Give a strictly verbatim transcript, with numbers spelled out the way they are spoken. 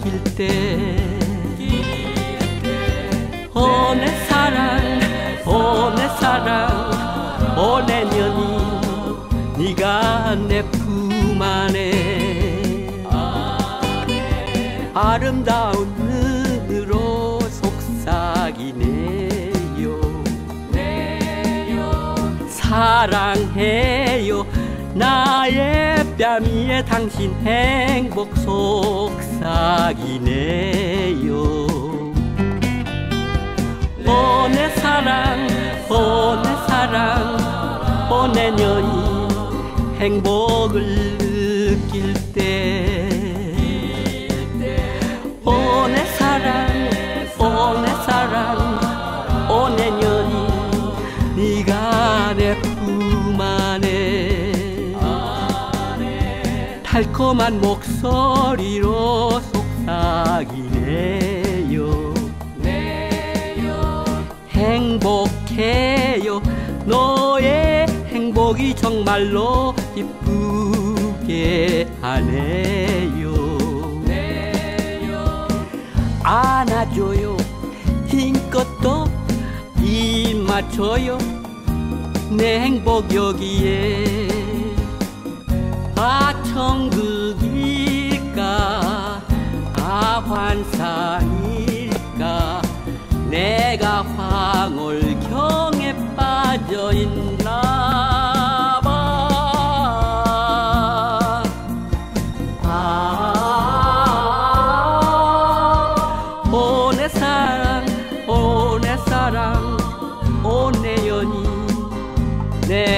느낄 때 오 내 사랑 오 내 사랑 오 내 년이 네가 내 품 안에 아름다운 눈으로 속삭이네요. 사랑해요 나의 뺨 위에 당신 행복 속삭이네요. 오 내 사랑 오 내 사랑 오 내 년이 행복을 느낄 때 오 내 사랑 오 내 사랑 오 내 년이 네가 내 품 안에 달콤한 목소리로 속삭이네요. 행복해요 너의 행복이 정말로 기쁘게 하네요. 안아줘요 힘껏 또 입 맞춰요 내 행복 여기에 아 천국일까 아 환상일까 내가 황홀경에 빠져있나 봐. 아, 오 내 사랑 오 내 사랑 오 내 연인 내